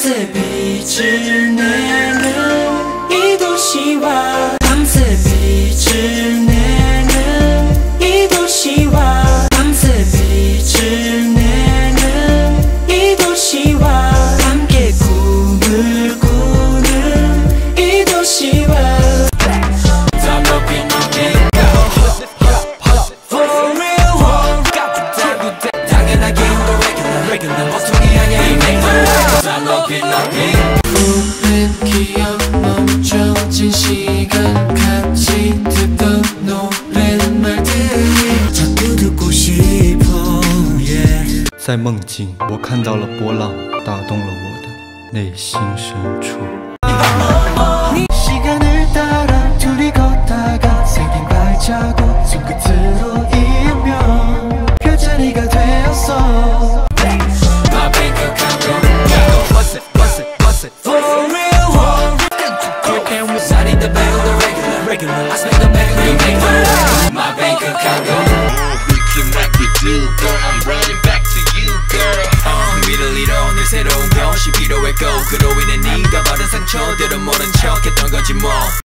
밤새 빛을 내는 이 도시와 밤새 빛을 내는 이 도시와 밤새 빛을 내는 이 도시와 함께 꿈을 꾸는 이 도시와 오랜 기억 멈춰진 시간 같이 듣던 노랫말들이 자꾸 듣고 싶어 yeah. 在梦境，我看到了波浪，打动了我的内心深处。 시간을 따라 둘이 걷다가 생긴 발자국 손끝으로 이으면 별자리가 되었어. My bank account go bust it, bust it, bust it For real one. And we side in the bag of the regular I spend the bag of the regular My bank account go We can rock it, do girl I'm running back to you girl 위를 잃어 오늘 새로운 것이 필요했고 그로 인해 네가 받은 상처들은 모른 척 했던 거지 뭐